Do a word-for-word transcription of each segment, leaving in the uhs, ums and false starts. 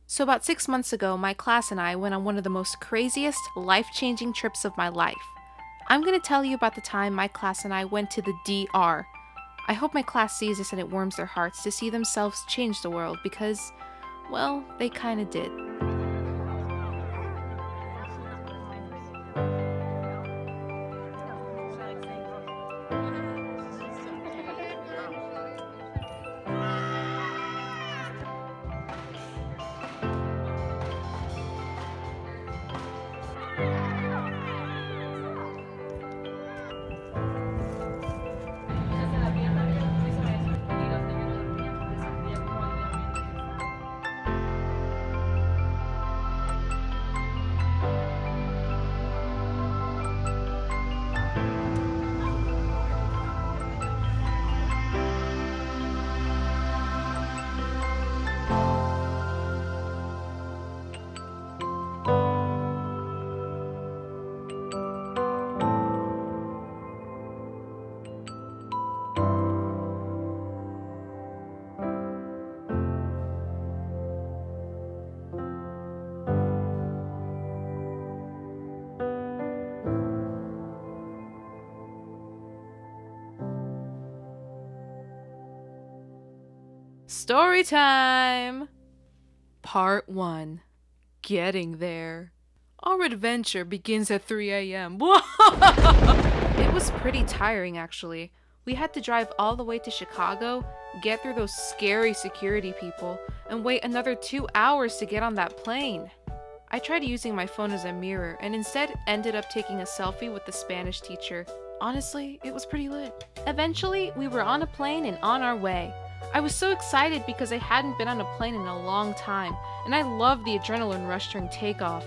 So about six months ago, my class and I went on one of the most craziest, life-changing trips of my life. I'm going to tell you about the time my class and I went to the D R. I hope my class sees this and it warms their hearts to see themselves change the world because, well, they kinda did. Story time! Part one. Getting there. Our adventure begins at three A M It was pretty tiring, actually. We had to drive all the way to Chicago, get through those scary security people, and wait another two hours to get on that plane. I tried using my phone as a mirror and instead ended up taking a selfie with the Spanish teacher. Honestly, it was pretty lit. Eventually, we were on a plane and on our way. I was so excited because I hadn't been on a plane in a long time, and I loved the adrenaline rush during takeoff.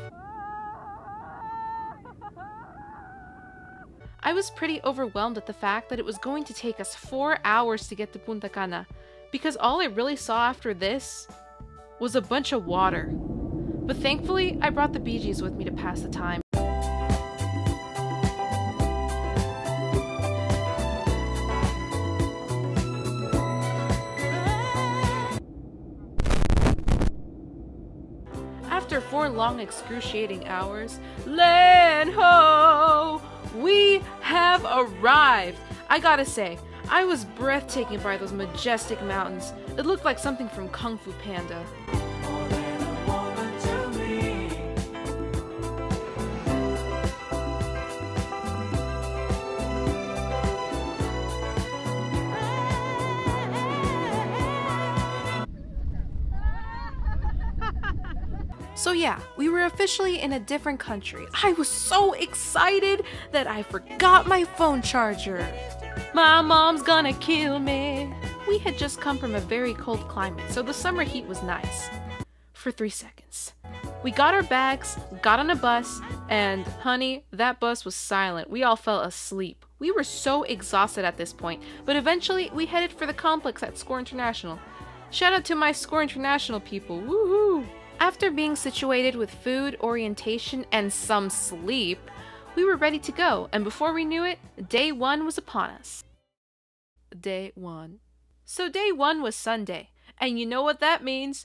I was pretty overwhelmed at the fact that it was going to take us four hours to get to Punta Cana, because all I really saw after this was a bunch of water. But thankfully, I brought the BeeGees with me to pass the time. After four long excruciating hours, land ho! We have arrived! I gotta say, I was breathtaking by those majestic mountains. It looked like something from Kung Fu Panda. So yeah, we were officially in a different country. I was so excited that I forgot my phone charger. My mom's gonna kill me. We had just come from a very cold climate, so the summer heat was nice. For three seconds. We got our bags, got on a bus, and honey, that bus was silent. We all fell asleep. We were so exhausted at this point, but eventually we headed for the complex at Score International. Shout out to my Score International people, woohoo! After being situated with food, orientation, and some sleep, we were ready to go, and before we knew it, day one was upon us. Day one. So day one was Sunday, and you know what that means?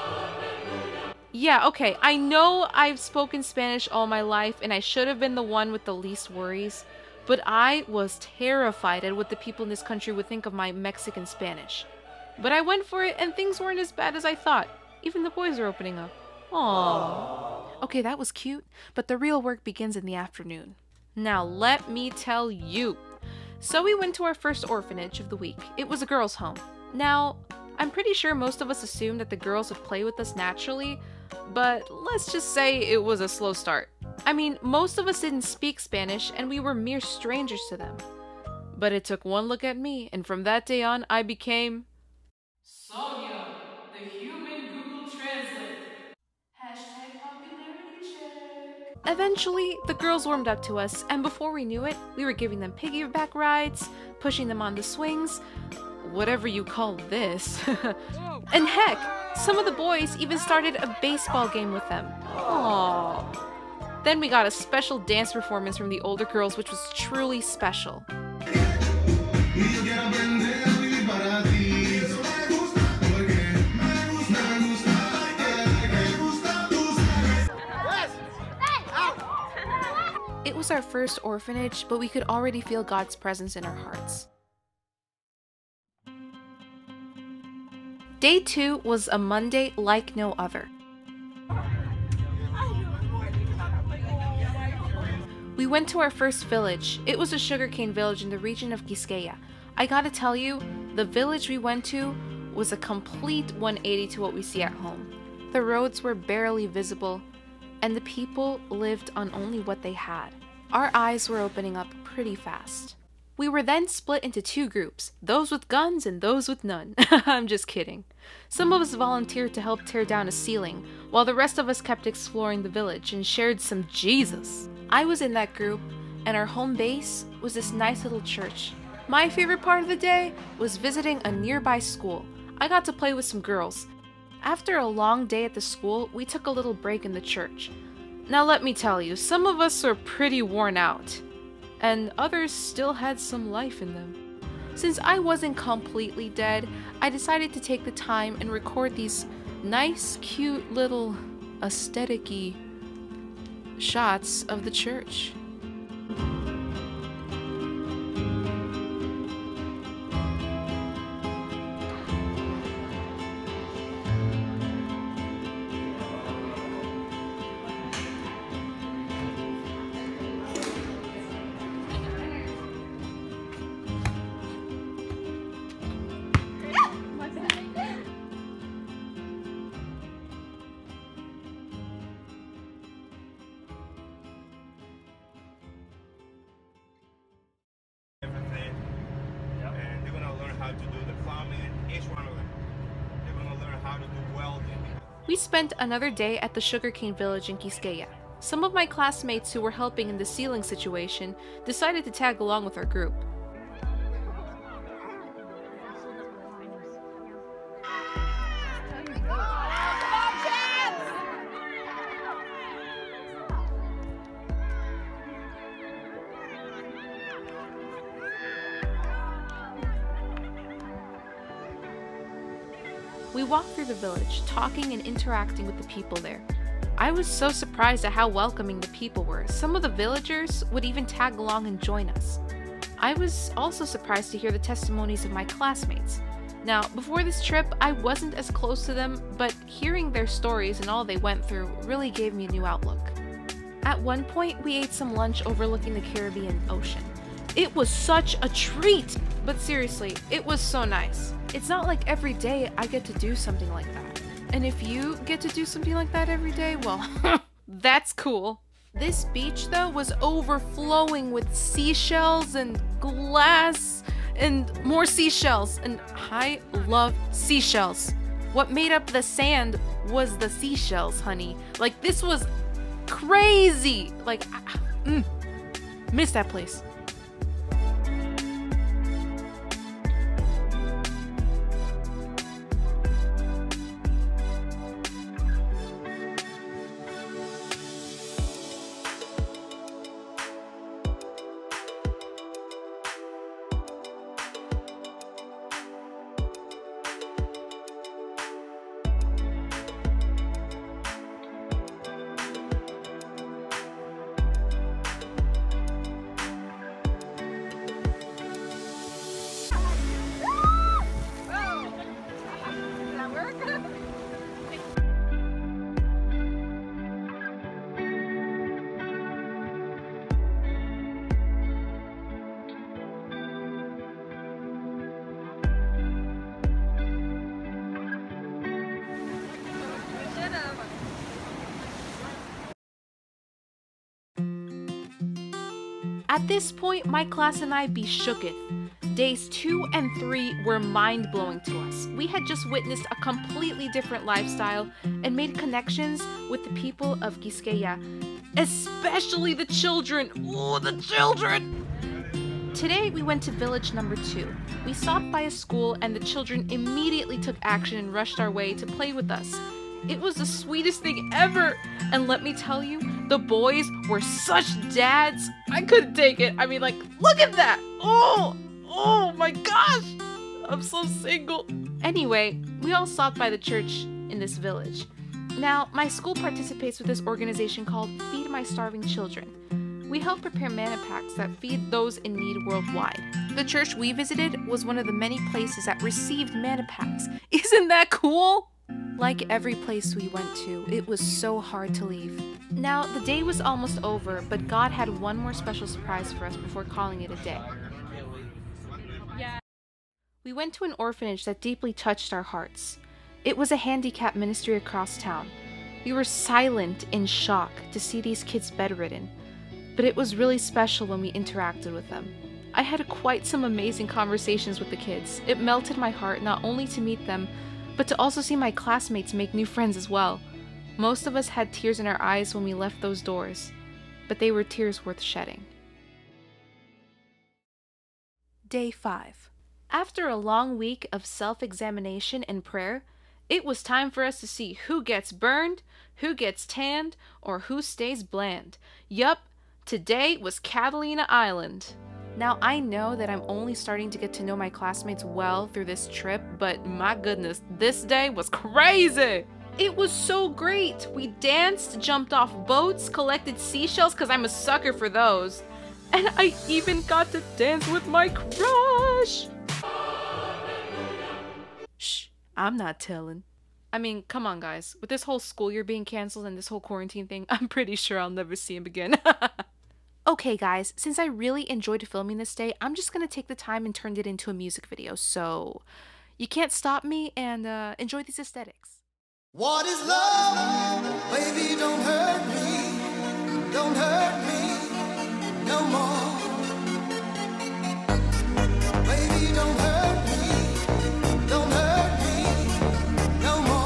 Yeah, okay, I know I've spoken Spanish all my life, and I should have been the one with the least worries, but I was terrified at what the people in this country would think of my Mexican Spanish. But I went for it, and things weren't as bad as I thought. Even the boys are opening up. Aww. Okay, that was cute, but the real work begins in the afternoon. Now let me tell you. So we went to our first orphanage of the week. It was a girls' home. Now, I'm pretty sure most of us assumed that the girls would play with us naturally, but let's just say it was a slow start. I mean, most of us didn't speak Spanish and we were mere strangers to them. But it took one look at me, and from that day on, I became Sonia, the human Google Translate. Hashtag popularity check. Eventually, the girls warmed up to us, and before we knew it, we were giving them piggyback rides, pushing them on the swings, whatever you call this. And heck, some of the boys even started a baseball game with them. Aww. Then we got a special dance performance from the older girls, which was truly special. was our first orphanage, but we could already feel God's presence in our hearts. Day two was a Monday like no other. We went to our first village. It was a sugarcane village in the region of Quisqueya. I gotta tell you, the village we went to was a complete one eighty to what we see at home. The roads were barely visible, and the people lived on only what they had. Our eyes were opening up pretty fast. We were then split into two groups, those with guns and those with none. I'm just kidding. Some of us volunteered to help tear down a ceiling, while the rest of us kept exploring the village and shared some Jesus. I was in that group, and our home base was this nice little church. My favorite part of the day was visiting a nearby school. I got to play with some girls. After a long day at the school, we took a little break in the church. Now let me tell you, some of us were pretty worn out, and others still had some life in them. Since I wasn't completely dead, I decided to take the time and record these nice, cute little aesthetic-y shots of the church. How to do the plumbing, each one of them. They're going to learn how to do welding. We spent another day at the sugarcane village in Quisqueya. Some of my classmates who were helping in the ceiling situation decided to tag along with our group. We walked through the village, talking and interacting with the people there. I was so surprised at how welcoming the people were. Some of the villagers would even tag along and join us. I was also surprised to hear the testimonies of my classmates. Now, before this trip, I wasn't as close to them, but hearing their stories and all they went through really gave me a new outlook. At one point, we ate some lunch overlooking the Caribbean Ocean. It was such a treat! But seriously, it was so nice. It's not like every day I get to do something like that. And if you get to do something like that every day, well, that's cool. This beach, though, was overflowing with seashells and glass and more seashells. And I love seashells. What made up the sand was the seashells, honey. Like, this was crazy. Like, mm, miss that place. At this point, my class and I be shooketh. Days two and three were mind-blowing to us. We had just witnessed a completely different lifestyle and made connections with the people of Quisqueya, especially the children. Ooh, the children! Today, we went to village number two. We stopped by a school and the children immediately took action and rushed our way to play with us. It was the sweetest thing ever! And let me tell you, the boys were such dads. I couldn't take it. I mean, like, look at that! Oh! Oh my gosh! I'm so single. Anyway, we all stopped by the church in this village. Now, my school participates with this organization called Feed My Starving Children. We helped prepare mana packs that feed those in need worldwide. The church we visited was one of the many places that received mana packs. Isn't that cool? Like every place we went to, it was so hard to leave. Now, the day was almost over, but God had one more special surprise for us before calling it a day. Yeah. We went to an orphanage that deeply touched our hearts. It was a handicap ministry across town. We were silent in shock to see these kids bedridden, but it was really special when we interacted with them. I had quite some amazing conversations with the kids. It melted my heart not only to meet them, but to also see my classmates make new friends as well. Most of us had tears in our eyes when we left those doors, but they were tears worth shedding. Day five. After a long week of self-examination and prayer, it was time for us to see who gets burned, who gets tanned, or who stays bland. Yup, today was Catalina Island. Now, I know that I'm only starting to get to know my classmates well through this trip, but my goodness, this day was crazy! It was so great! We danced, jumped off boats, collected seashells because I'm a sucker for those, and I even got to dance with my crush! Shh, I'm not telling. I mean, come on guys, with this whole school year being cancelled and this whole quarantine thing, I'm pretty sure I'll never see him again. Okay guys, since I really enjoyed filming this day, I'm just gonna take the time and turn it into a music video, so you can't stop me, and uh, enjoy these aesthetics. What is love? Baby, don't hurt me, don't hurt me no more. Baby, don't hurt me, don't hurt me no more.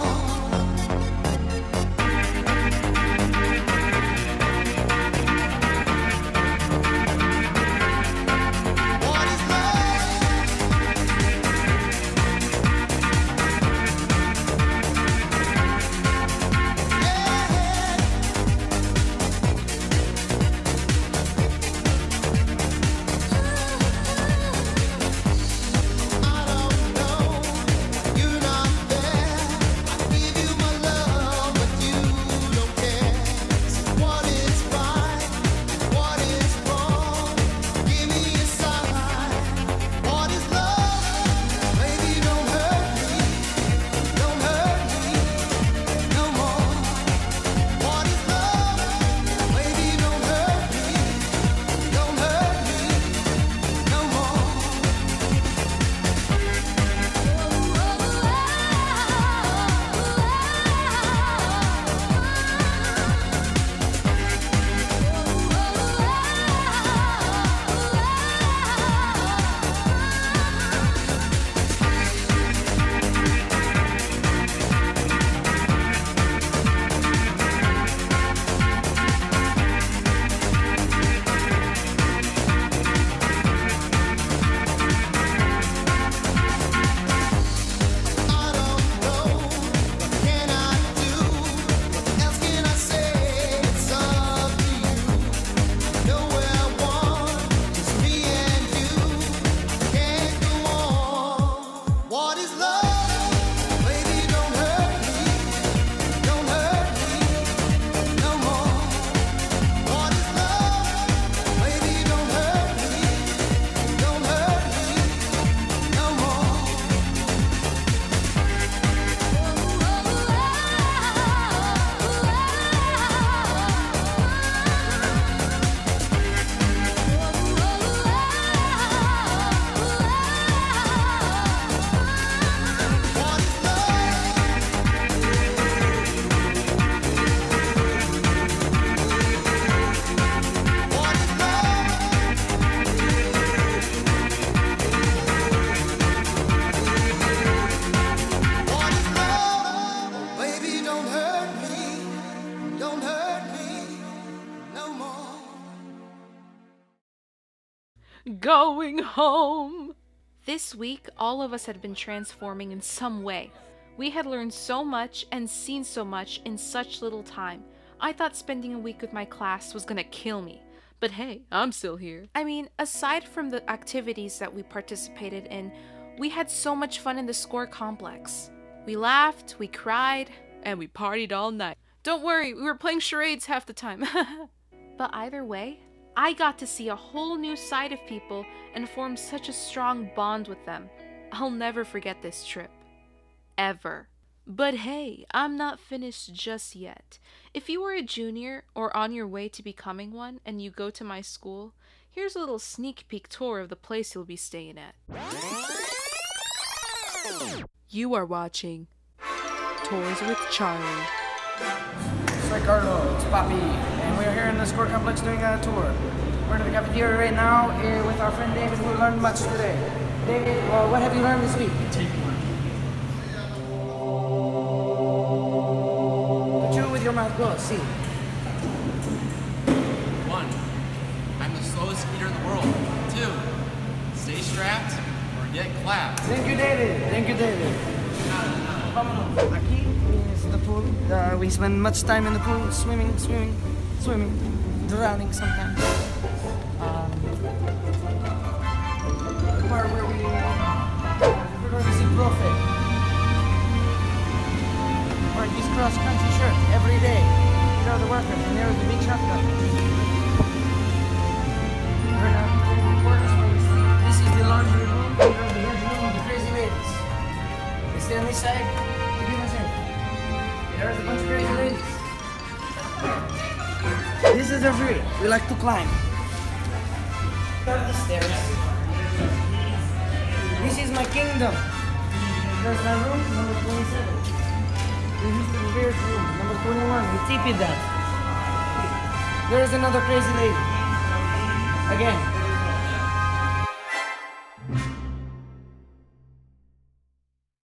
Going home! This week, all of us had been transforming in some way. We had learned so much and seen so much in such little time. I thought spending a week with my class was gonna kill me. But hey, I'm still here. I mean, aside from the activities that we participated in, we had so much fun in the Score complex. We laughed, we cried, and we partied all night. Don't worry, we were playing charades half the time. But either way, I got to see a whole new side of people and form such a strong bond with them. I'll never forget this trip. Ever. But hey, I'm not finished just yet. If you are a junior or on your way to becoming one and you go to my school, here's a little sneak peek tour of the place you'll be staying at. You are watching Tours with Charlie. Soy Carlo, it's Papi, and we're here in the Score Complex doing a tour. We're in the cafeteria right now uh, with our friend David, who learned much today. David, well, what have you learned this week? Take one. Two with your mouth, go, see. One, I'm the slowest speeder in the world. Two, stay strapped or get clapped. Thank you, David. Thank you, David. Vámonos. Aquí is the pool. Uh, we spend much time in the pool, swimming, swimming, swimming, drowning sometimes. Um, the part where we, we're going to see Prophet. Wearing his cross-country shirt every day. These are the workers, and there's the big shotgun. We're in a work space. This is the laundry room. These are the bedroom of the crazy ladies. They stay on this side to give us in. There's a bunch of crazy ladies. This is our view. We like to climb. Up the stairs. This is my kingdom. There's my room, number twenty-seven. This is the reverse room, number twenty-one. We tipped that. There is another crazy lady. Again.